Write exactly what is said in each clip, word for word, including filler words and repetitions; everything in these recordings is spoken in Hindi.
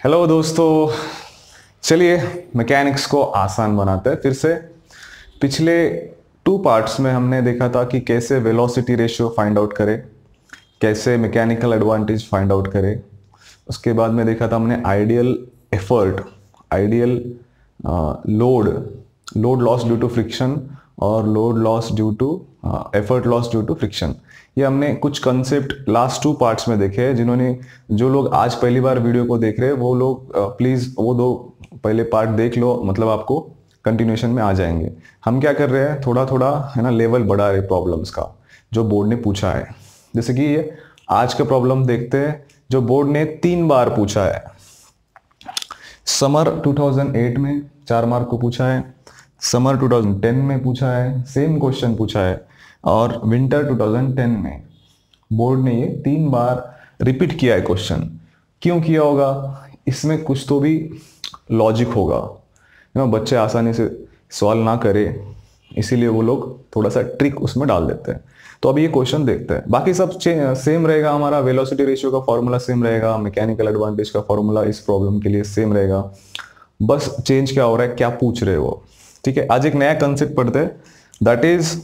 हेलो दोस्तों, चलिए मैकेनिक्स को आसान बनाते हैं फिर से। पिछले टू पार्ट्स में हमने देखा था कि कैसे वेलोसिटी रेशियो फाइंड आउट करें, कैसे मैकेनिकल एडवांटेज फाइंड आउट करें। उसके बाद में देखा था हमने ideal effort, ideal load, load loss due to friction और load loss due to effort loss due to friction. ये हमने कुछ कंसेप्ट लास्ट टू पार्ट्स में देखे हैं। जिन्होंने जो लोग आज पहली बार वीडियो को देख रहे हैं वो लोग प्लीज वो दो पहले पार्ट देख लो, मतलब आपको कंटिन्यूएशन में आ जाएंगे। हम क्या कर रहे हैं, थोड़ा थोड़ा है ना लेवल बढ़ा रहे प्रॉब्लम्स का जो बोर्ड ने पूछा है। जैसे कि ये आज का प्रॉब्लम देखते हैं जो बोर्ड ने तीन बार पूछा है। समर टू थाउजेंड एट में चार मार्क को पूछा है, समर टू थाउजेंड टेन में पूछा है, सेम क्वेश्चन पूछा है, और विंटर टू थाउजेंड टेन में बोर्ड ने ये तीन बार रिपीट किया है क्वेश्चन। क्यों किया होगा, इसमें कुछ तो भी लॉजिक होगा ना, बच्चे आसानी से सॉल्व ना करे, इसीलिए वो लोग थोड़ा सा ट्रिक उसमें डाल देते हैं। तो अभी ये क्वेश्चन देखते हैं। बाकी सब सेम रहेगा, हमारा वेलोसिटी रेशियो का फॉर्मूला सेम रहेगा, मैकेनिकल एडवांटेज का फॉर्मूला इस प्रॉब्लम के लिए सेम रहेगा। बस चेंज क्या हो रहा है, क्या पूछ रहे हो। ठीक है, आज एक नया कंसेप्ट पढ़ते हैं, दैट इज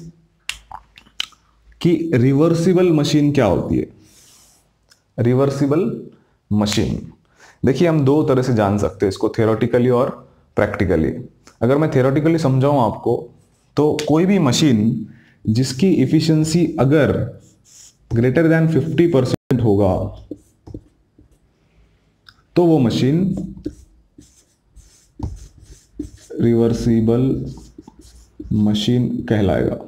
कि रिवर्सिबल मशीन क्या होती है। रिवर्सिबल मशीन देखिए हम दो तरह से जान सकते हैं इसको, थ्योरेटिकली और प्रैक्टिकली। अगर मैं थ्योरेटिकली समझाऊं आपको तो कोई भी मशीन जिसकी इफिशिएंसी अगर ग्रेटर देन फिफ्टी परसेंट होगा तो वो मशीन रिवर्सिबल मशीन कहलाएगा।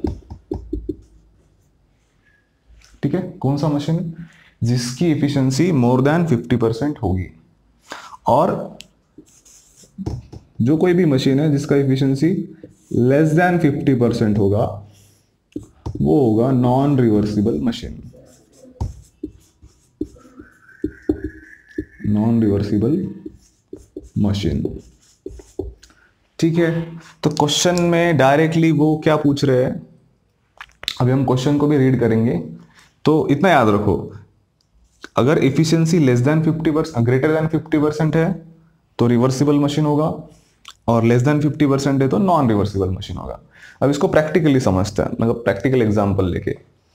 ठीक है, कौन सा मशीन जिसकी efficiency more than fifty percent होगी, और जो कोई भी मशीन है जिसका efficiency less than fifty percent होगा वो होगा non reversible machine. Non reversible machine. ठीक है, तो क्वेश्चन में डायरेक्टली वो क्या पूछ रहे हैं, अभी हम क्वेश्चन को भी रीड करेंगे। तो इतना याद रखो, अगर efficiency less than fifty percent greater than fifty percent है तो रिवर्सिबल मशीन होगा, और लेस देन फिफ्टी परसेंट है तो नॉन रिवर्सिबल मशीन होगा। अब इसको प्रैक्टिकली समझते हैं, मतलब प्रैक्टिकल एग्जांपल लेके।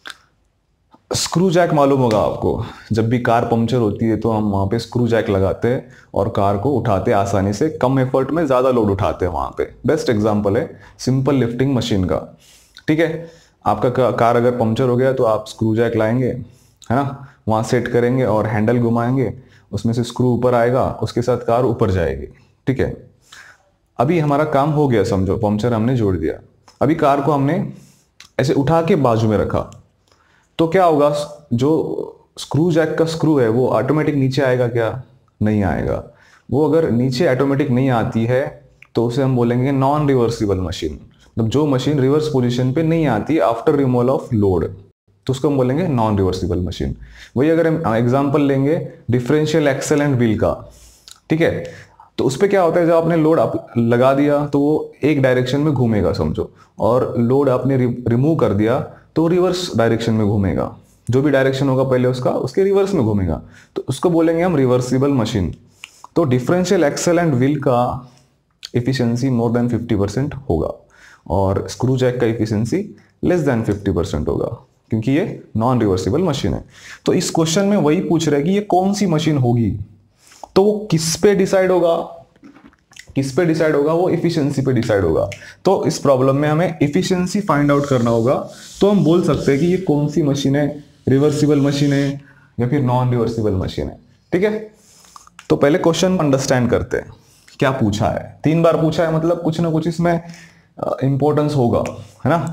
स्क्रू जैक मालूम होगा आपको, जब भी कार पंक्चर होती है तो हम वहां पे स्क्रू जैक लगाते हैं और कार को उठाते हैं आसानी से, कम एफर्ट में ज्यादा लोड उठाते हैं वहां पे। बेस्ट एग्जांपल है सिंपल लिफ्टिंग मशीन का। ठीक है, आपका कार अगर पंक्चर हो गया तो आप स्क्रू जैक लाएंगे, है ना, वहां सेट करेंगे और हैंडल घुमाएंगे, उसमें से स्क्रू ऊपर आएगा, उसके साथ कार ऊपर जाएगी। ठीक है, अभी हमारा काम हो गया, समझो पंक्चर हमने जोड़ दिया। अभी कार को हमने ऐसे उठा के बाजू में रखा तो क्या होगा, जो स्क्रू जैक का स्क्रू है वो ऑटोमेटिक नीचे आएगा क्या? नहीं आएगा। वो अगर नीचे ऑटोमेटिक नहीं आती है तो उसे हम बोलेंगे नॉन रिवर्सिबल मशीन। मतलब जो मशीन रिवर्स पोजीशन पे नहीं आती आफ्टर रिमूवल ऑफ लोड तो उसको हम बोलेंगे नॉन रिवर्सिबल मशीन। वही अगर हम एग्जांपल लेंगे डिफरेंशियल एक्सल एंड व्हील का, ठीक है, तो उस पर क्या होता है, जब आपने लोड आप लगा दिया तो वो एक डायरेक्शन में घूमेगा समझो, और लोड आपने रिमूव कर दिया तो रिवर्स डायरेक्शन में घूमेगा। जो भी डायरेक्शन होगा पहले उसका, उसके रिवर्स में घूमेगा, तो उसको बोलेंगे हम रिवर्सिबल मशीन। तो डिफरेंशियल एक्सल एंड व्हील का efficiency more than fifty percent होगा और स्क्रू जैक का efficiency less than fifty percent होगा, क्योंकि ये नॉन रिवर्सिबल मशीन है। तो इस क्वेश्चन में वही पूछ रहा है कि ये कौन सी मशीन होगी, तो वो किस पे डिसाइड होगा, किस पे डिसाइड होगा, वो इफिशियंसी पे डिसाइड होगा। तो इस प्रॉब्लम में हमें इफिशियंसी फाइंड आउट करना होगा। तो हम बोल सकते हैं कि ये कौन सी मशीन है, रिवर्सिबल मशीन है या फिर नॉन रिवर्सिबल मशीन है। ठीक है, तो पहले क्वेश्चन अंडरस्टैंड करते हैं क्या पूछा है। तीन बार पूछा है मतलब कुछ ना कुछ इसमें इंपॉर्टेंस होगा, है ना।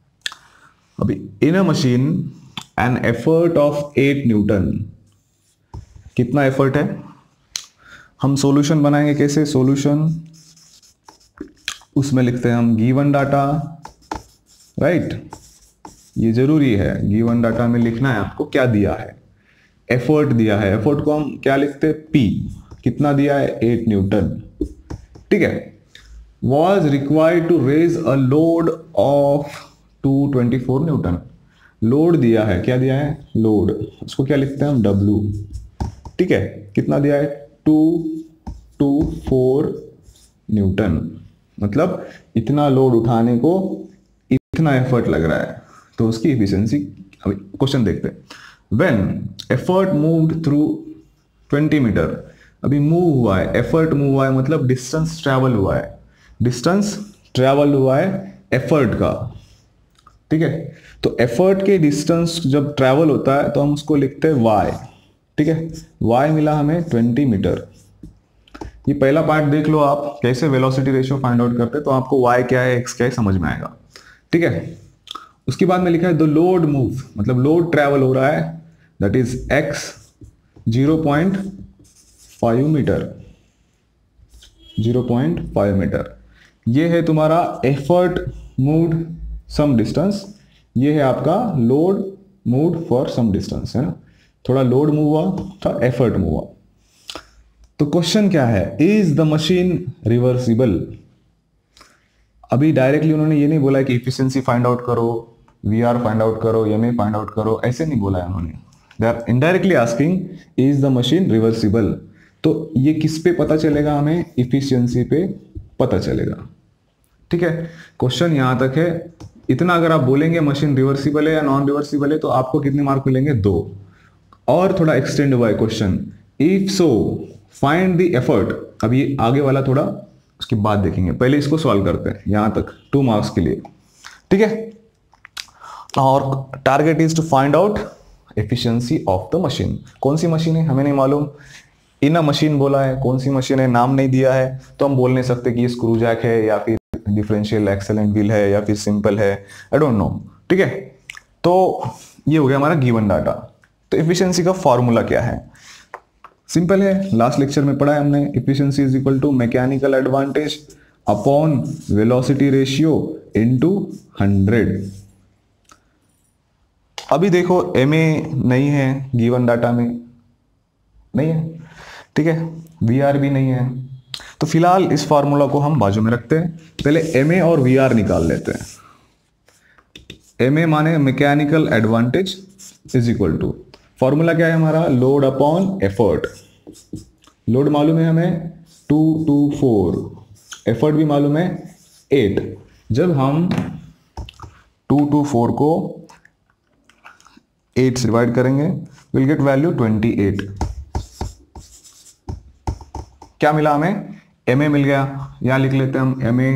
अभी in a machine an effort of eight newton, कितना एफर्ट है, हम सॉल्यूशन बनाएंगे कैसे, सॉल्यूशन उसमें लिखते हैं हम गिवन डाटा, राइट, ये जरूरी है, गिवन डाटा में लिखना है आपको क्या दिया है, एफर्ट दिया है, एफर्ट को हम क्या लिखते हैं, पी, कितना दिया है, एट न्यूटन। ठीक है, was required to raise a load of two twenty four newton, load दिया है, क्या दिया है, लोड, उसको क्या लिखते हैं हम, W। ठीक है, कितना दिया है, टू टू फोर न्यूटन, मतलब इतना लोड उठाने को इतना एफर्ट लग रहा है, तो उसकी एफिशिएंसी। अभी क्वेश्चन देखते हैं। When effort moved through twenty metre, अभी मूव हुआ है, एफर्ट मूव हुआ है मतलब डिस्टेंस ट्रैवल हुआ है, डिस्टेंस ट्रैवल हुआ है एफर्ट का, ठीक है। तो एफर्ट के डिस्टेंस जब ट्रैवल होता है तो हम उसको लिखते हैं y, ठीक है। y मिला हमें ट्वेंटी मीटर। ये पहला पार्ट देख लो आप, कैसे वेलोसिटी रेशियो फाइंड आउट करते हैं, तो आपको y क्या है x क्या है समझ में आएगा, ठीक है। उसके बाद में लिखा है द लोड मूव, मतलब लोड ट्रैवल हो रहा है, that is x zero point five metre, zero point five metre. ये है तुम्हारा एफर्ट मूव्ड सम डिस्टेंस, ये है आपका load moved for some distance, है ना। थोड़ा लोड मूव हुआ, थोड़ा एफर्ट मूव हुआ। तो क्वेश्चन क्या है, इज द मशीन रिवर्सिबल। अभी डायरेक्टली उन्होंने ये नहीं बोला है कि इफिशिएंसी फाइंड आउट करो, वीआर फाइंड आउट करो, एमए फाइंड आउट करो, ऐसे नहीं बोला है उन्होंने। They are indirectly asking is the machine reversible. तो ये किस पे पता चलेगा हमें, इफिशिएंसी पे पता चलेगा, ठीक है। क्वेश्चन यहां तक है। इतना अगर आप बोलेंगे मशीन रिवर्सिबल है या नॉन रिवर्सिबल है तो आपको कितने मार्क मिलेंगे, दो। और थोड़ा एक्सटेंड हुआ है question, if so find the effort. अभी आगे वाला थोड़ा उसके बाद देखेंगे, पहले इसको सॉल्व करते हैं यहां तक, टू मार्क्स के लिए, ठीक है। और target is to find out efficiency of the machine. कौन सी मशीन है हमें नहीं मालूम, इन अ मशीन बोला है, कौन सी मशीन है नाम नहीं दिया है, तो हम बोल नहीं सकते कि ये स्क्रू जैक है या फिर डिफरेंशियल एक्सेलेंट व्हील है या फिर सिंपल है, आई डोंट नो, ठीक है। तो ये हो गया हमारा गिवन डाटा। तो एफिशिएंसी का फॉर्मूला क्या है, सिंपल है, लास्ट लेक्चर में पढ़ा है हमने। Efficiency is equal to mechanical advantage upon velocity ratio into hundred. अभी देखो एमए नहीं है गिवन डाटा में, नहीं है, ठीक है, वीआर भी नहीं है, तो फिलहाल इस फार्मूला को हम बाजू में रखते हैं। पहले एमए और वीआर निकाल लेते हैं। एमए माने mechanical advantage is equal to, formula क्या है हमारा, लोड अपॉन एफर्ट। लोड मालूम है हमें टू टू फोर, एफर्ट भी मालूम है एट। जब हम टू टू फोर को एट से डिवाइड करेंगे will get value twenty eight. क्या मिला हमें, एम ए मिल गया। यहां लिख लेते हैं हम एम ए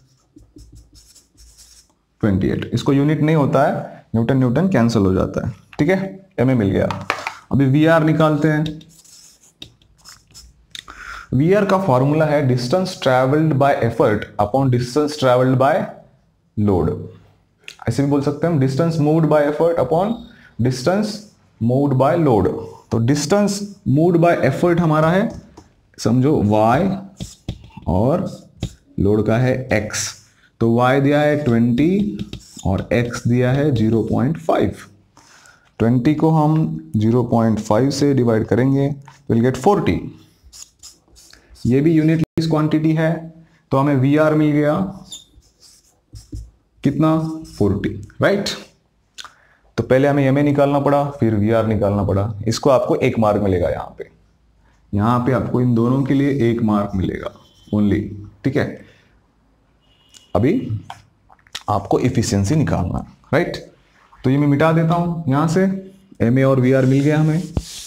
ट्वेंटी एट। इसको यूनिट नहीं होता है, न्यूटन न्यूटन कैंसिल हो जाता है, ठीक है। एम ए मिल गया। अभी वी आर निकालते हैं। वी आर का फॉर्मूला है distance travelled by effort upon distance travelled by load. ऐसे भी बोल सकते हैं हम, distance moved by effort upon distance moved by load. तो डिस्टेंस मूव्ड बाय एफर्ट हमारा है, समझो y, और लोड का है x। तो y दिया है ट्वेंटी और x दिया है जीरो पॉइंट फाइव। ट्वेंटी को हम जीरो पॉइंट फाइव से डिवाइड करेंगे विल गेट फोर्टी। ये भी यूनिट क्वांटिटी है, तो हमें वी आर मिल गया कितना, फोर्टी, राइट। तो पहले हमें एम ए निकालना पड़ा, फिर वी आर निकालना पड़ा। इसको आपको एक मार्क मिलेगा यहाँ पे, यहाँ पे आपको इन दोनों के लिए एक मार्क मिलेगा ओनली, ठीक है। अभी आपको एफिशिएंसी निकालना, राइट। तो ये मैं मिटा देता हूं यहां से, एम ए और वी आर मिल गया हमें।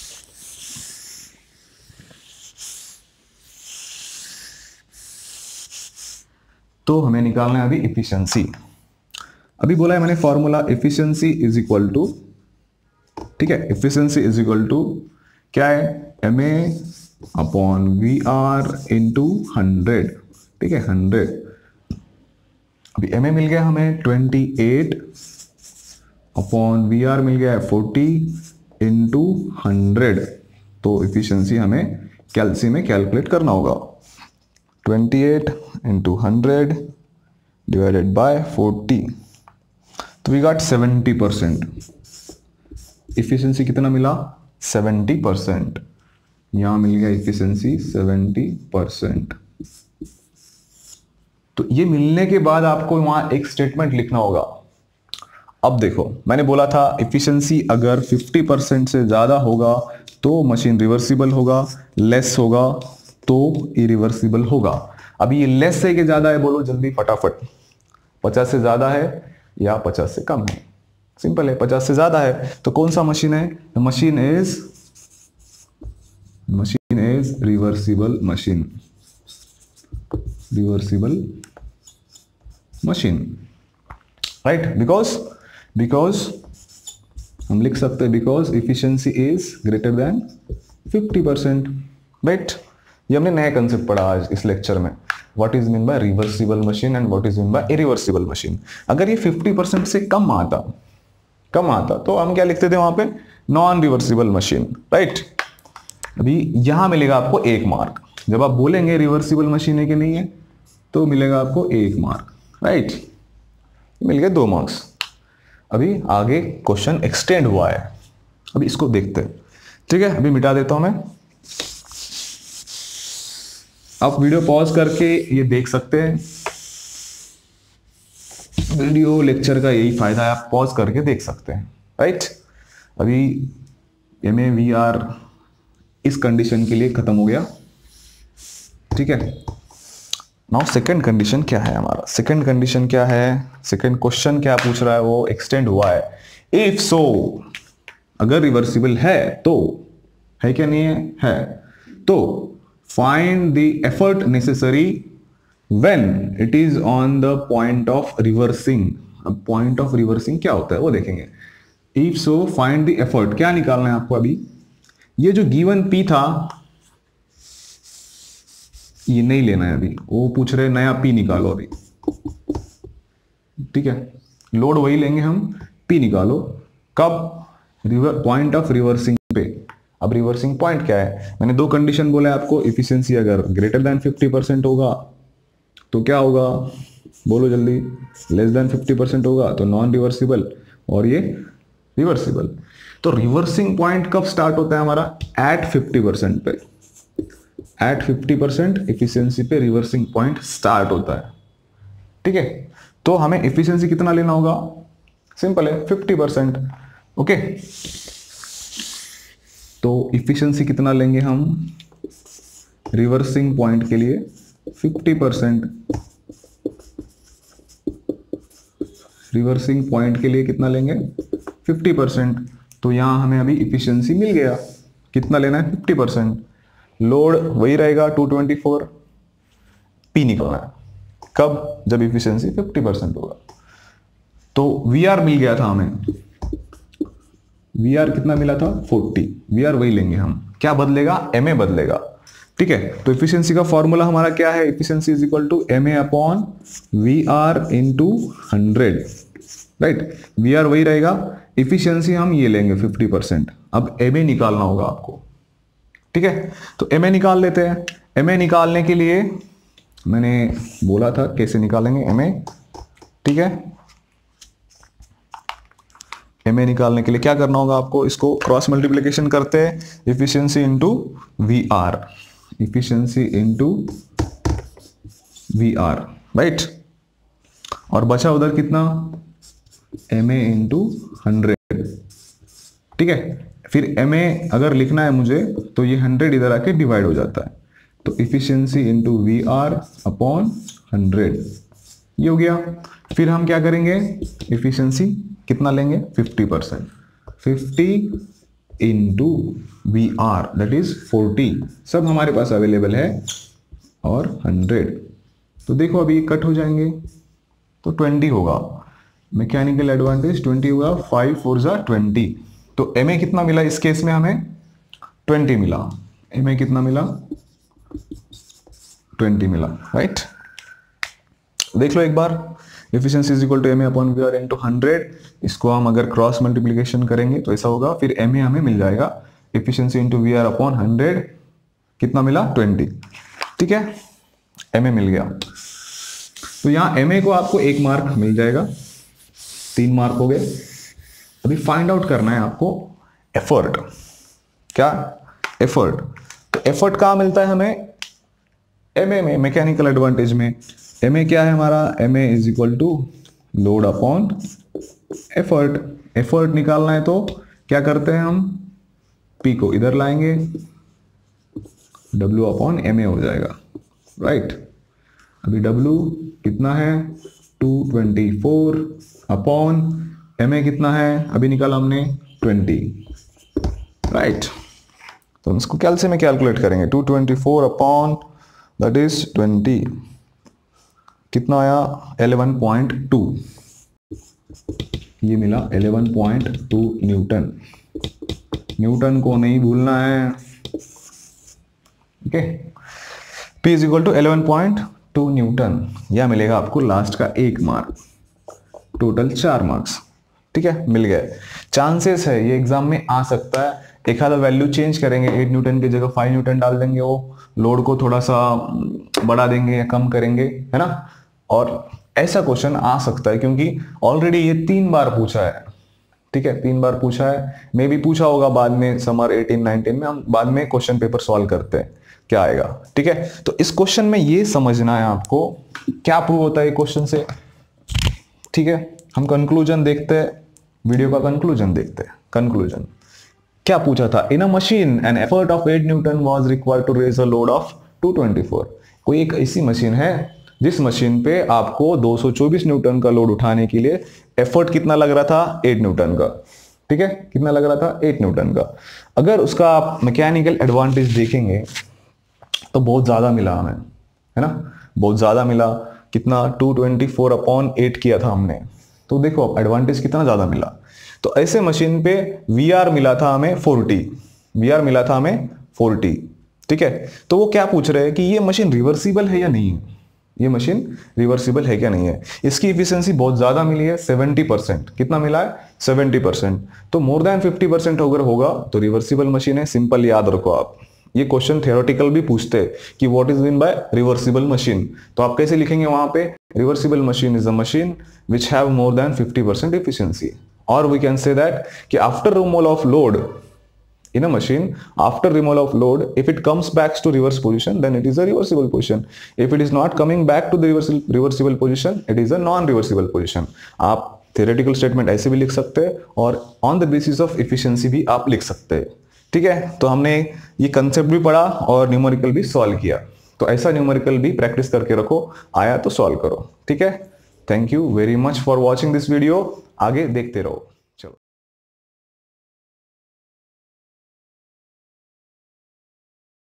तो हमें निकालना है अभी एफिशिएंसी। अभी बोला है मैंने formula, efficiency is equal to, ठीक है, एफिशिएंसी इज इक्वल टू क्या है, M A upon V R into hundred, ठीक है, हंड्रेड। अभी एम ए मिल गया हमें twenty eight upon V R मिल गया है फोर्टी इंटू हंड्रेड। तो एफिशिएंसी हमें कैलसी में कैलकुलेट करना होगा, twenty eight into hundred divided by forty. तो we got seventy percent. Efficiency कितना मिला, सेवेंटी परसेंट। यहां मिल गया एफिशिएंसी सेवेंटी परसेंट। तो ये मिलने के बाद आपको वहां एक स्टेटमेंट लिखना होगा। अब देखो, मैंने बोला था एफिशिएंसी अगर फिफ्टी परसेंट से ज्यादा होगा तो मशीन रिवर्सिबल होगा, लेस होगा तो इरिवर्सिबल होगा। अभी ये लेस है कि ज्यादा है, बोलो जल्दी फटाफट। पचास से ज्यादा है या पचास से कम है? सिंपल है, पचास से ज्यादा है। तो कौन सा मशीन है? Machine is machine is reversible machine, reversible machine, right. Because because हम लिख सकते हैं because efficiency is greater than fifty percent, right. ये हमने नया कंसेप्ट पढ़ा आज इस लेक्चर में, what is mean by reversible machine and what is mean by irreversible machine. अगर ये फिफ्टी परसेंट से कम आता कम आता तो हम क्या लिखते थे वहां पे? Non reversible machine, right. अभी यहां मिलेगा आपको एक मार्क। जब आप बोलेंगे रिवर्सिबल मशीन है कि नहीं है तो मिलेगा आपको एक मार्क, राइट। मिल गए दो मार्क्स। अभी आगे क्वेश्चन एक्सटेंड हुआ है, अभी इसको देखते हैं, ठीक है। अभी मिटा देता हूं मैं, आप वीडियो पॉज करके ये देख सकते हैं। वीडियो लेक्चर का यही फायदा है, आप पॉज करके देख सकते हैं, राइट। अभी एम ए वी आर इस कंडीशन के लिए खत्म हो गया, ठीक है। नाउ सेकंड कंडीशन क्या है हमारा? सेकंड कंडीशन क्या है? सेकंड क्वेश्चन क्या पूछ रहा है? वो एक्सटेंड हुआ है। इफ सो, अगर रिवर्सिबल है तो, है क्या नहीं है? है। तो find the effort necessary when it is on the point of reversing. अब पॉइंट ऑफ रिवर्सिंग क्या होता है वो देखेंगे। If so find the effort, क्या निकालना है आपको? अभी ये जो गिवन पी था ये नहीं लेना है, अभी वो पूछ रहे नया पी निकालो अभी, ठीक है। लोड वही लेंगे हम, पी निकालो। कब? रिवर पॉइंट ऑफ रिवर्सिंग पे। अब रिवर्सिंग पॉइंट क्या है? मैंने दो कंडीशन बोला है आपको। इफिशियंसी अगर ग्रेटर देन फिफ्टी परसेंट होगा तो क्या होगा? बोलो जल्दी। लेस देन फिफ्टी परसेंट होगा तो नॉन रिवर्सिबल, और ये रिवर्सिबल। तो रिवर्सिंग पॉइंट कब स्टार्ट होता है हमारा? एट फिफ्टी परसेंट पे। एट फिफ्टी परसेंट इफिशियंसी पे रिवर्सिंग पॉइंट स्टार्ट होता है, ठीक है। तो हमें इफिशियंसी कितना लेना होगा? सिंपल है, फिफ्टी परसेंट, ओके। तो इफिशियंसी कितना लेंगे हम रिवर्सिंग पॉइंट के लिए? Fifty percent. रिवर्सिंग पॉइंट के लिए कितना लेंगे? Fifty percent. तो यहां हमें अभी इफिशियंसी मिल गया। कितना लेना है? Fifty percent. लोड वही रहेगा टू ट्वेंटी फोर। पी निकलना है कब? जब इफिशियंसी फिफ्टी परसेंट होगा। तो वी आर मिल गया था हमें। वी आर कितना मिला था? फोर्टी। वी आर वही लेंगे हम। क्या बदलेगा? एम ए बदलेगा, ठीक है। तो इफिशियंसी का फॉर्मूला हमारा क्या है? Efficiency is equal to M A upon V R into hundred, right. V R वही रहेगा, इफिशियंसी हम ये लेंगे फिफ्टी परसेंट। अब एम ए निकालना होगा आपको, ठीक है। तो एम ए निकाल लेते हैं। एम ए निकालने के लिए मैंने बोला था कैसे निकालेंगे एम ए, ठीक है। एम ए निकालने के लिए क्या करना होगा आपको? इसको क्रॉस मल्टीप्लिकेशन करते हैं, efficiency into V R, efficiency into V R, right. और बचा उधर कितना? एम ए इंटू हंड्रेड, ठीक है। फिर एम ए अगर लिखना है मुझे तो ये हंड्रेड इधर आके डिवाइड हो जाता है। तो efficiency into V R upon hundred, ये हो गया। फिर हम क्या करेंगे? इफिशियंसी कितना लेंगे? Fifty percent. Fifty into V R that is forty, सब हमारे पास अवेलेबल है, और हंड्रेड। तो देखो अभी कट हो जाएंगे तो ट्वेंटी होगा। मैकेनिकल एडवांटेज ट्वेंटी होगा, फाइव फोर जा ट्वेंटी। तो एम ए कितना मिला इस केस में? हमें ट्वेंटी मिला। एम ए कितना मिला? ट्वेंटी मिला, राइट। देख लो एक बार, efficiency is equal to M A upon V R into hundred. इसको हम अगर क्रॉस मल्टीप्लीकेशन करेंगे तो ऐसा होगा, फिर एम ए हमें मिल जाएगा efficiency into V R upon hundred, कितना मिला? ट्वेंटी, ठीक है। एम ए मिल गया। तो यहां एम ए को आपको एक मार्क मिल जाएगा, तीन मार्क हो गए। अभी फाइंड आउट करना है आपको एफर्ट। क्या? एफर्ट। तो एफर्ट कहां मिलता है हमें? एम ए में, मैकेनिकल एडवांटेज में। एम ए क्या है हमारा? M A is equal to load upon effort. Effort निकालना है तो क्या करते हैं हम? पी को इधर लाएंगे W अपॉन एम ए हो जाएगा, राइट। अभी W कितना है, two twenty four upon M A कितना है, अभी निकाला हमने ट्वेंटी, राइट। तो इसको कैलसी में कैलकुलेट करेंगे, two twenty four upon that is twenty, कितना आया इलेवन पॉइंट टू, ये मिला eleven point two newton. Newton को नहीं भूलना है, okay. P is equal to eleven point two newton, यह मिलेगा आपको लास्ट का एक मार्क, टोटल चार मार्क्स, ठीक है, मिल गए। चांसेस है ये एग्जाम में आ सकता है, एक आधा वैल्यू चेंज करेंगे, एट न्यूटन की जगह फाइव न्यूटन डाल देंगे, वो लोड को थोड़ा सा बढ़ा देंगे या कम करेंगे, है ना। और ऐसा क्वेश्चन आ सकता है क्योंकि ऑलरेडी ये तीन बार पूछा है, ठीक है, तीन बार पूछा है, मे भी पूछा होगा बाद में समर एटीन नाइनटीन में, हम बाद में क्वेश्चन पेपर सॉल्व करते हैं क्या आएगा, ठीक है। तो इस क्वेश्चन में ये समझना है आपको क्या प्रूव होता है क्वेश्चन से, ठीक है। हम कंक्लूजन देखते हैं, वीडियो का कंक्लूजन देखते हैं। कंक्लूजन क्या पूछा था, in a machine an effort of eight newton was required to raise a load of two twenty four. कोई एक ऐसी मशीन है जिस मशीन पे आपको दो सौ चौबीस न्यूटन का लोड उठाने के लिए एफर्ट कितना लग रहा था, एट न्यूटन का, ठीक है, कितना लग रहा था, एट न्यूटन का। अगर उसका आप मैकेनिकल एडवांटेज देखेंगे तो बहुत ज्यादा मिला हमें, है ना, बहुत ज्यादा मिला। कितना, two twenty four upon eight किया था हमने, तो देखो एडवांटेज कितना ज्यादा मिला। तो ऐसे मशीन पे वी आर मिला था हमें फोर्टी, वी आर मिला था हमें फोर्टी, ठीक है। तो वो क्या पूछ रहे हैं कि ये मशीन रिवर्सिबल है या नहीं है, ये मशीन रिवर्सिबल है क्या नहीं है। इसकी इफिशिएंसी बहुत ज्यादा मिली है, सेवेंटी परसेंट, कितना मिला है, सेवेंटी परसेंट। तो मोर देन फिफ्टी परसेंट अगर होगा तो रिवर्सिबल मशीन है, सिंपल याद रखो आप। ये क्वेश्चन थियोरेटिकल भी पूछते हैं कि what is mean by reversible machine, तो आप कैसे लिखेंगे वहां पे, reversible machine is a machine which have more than fifty percent efficiency, or we can say that कि after removal of load in a machine, after removal of load, if it comes back to reverse position, then it is a reversible position. If it is not coming back to the reversible reversible position, it is a non-reversible position. आप theoretical statement ऐसे भी लिख सकते हैं और on the basis of efficiency भी आप लिख सकते हैं, ठीक है। तो हमने ये कंसेप्ट भी पढ़ा और न्यूमेरिकल भी सॉल्व किया, तो ऐसा न्यूमेरिकल भी प्रैक्टिस करके रखो, आया तो सॉल्व करो, ठीक है। Thank you very much for watching this video, आगे देखते रहो।